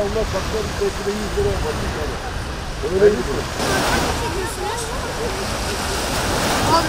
onlar saklar belki de 100 lira yapar. Öyle gidiyor. Abi.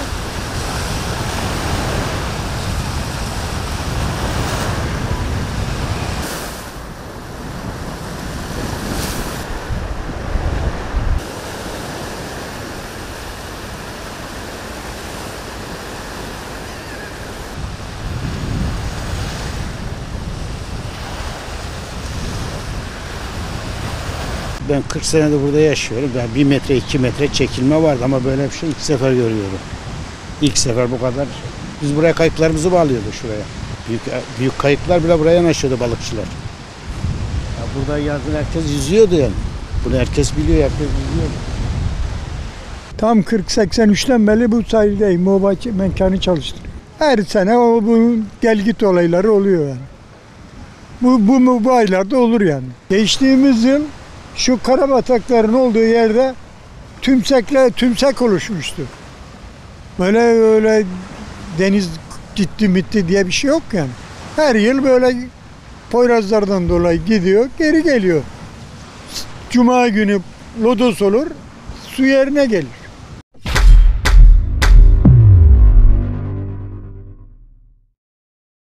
Ben 40 senedir burada yaşıyorum. Yani 1 metre 2 metre çekilme vardı ama böyle bir şey ilk sefer görüyorum. İlk sefer bu kadar. Biz buraya kayıklarımızı bağlıyorduk şuraya. Büyük kayıklar bile buraya yanaşıyordu balıkçılar. Ya burada yazın herkes yüzüyordu yani. Bunu herkes biliyor, herkes yüzüyor. Tam 40-83'ten beri bu sahildeyim. O mekanı çalıştırıyor. Her sene bu gel git olayları oluyor yani. Bu aylarda olur yani. Geçtiğimiz yıl şu karabatakların olduğu yerde tümsek oluşmuştu. Öyle deniz gitti diye bir şey yok yani. Her yıl böyle Poyrazlardan dolayı gidiyor, geri geliyor. Cuma günü lodos olur, su yerine gelir.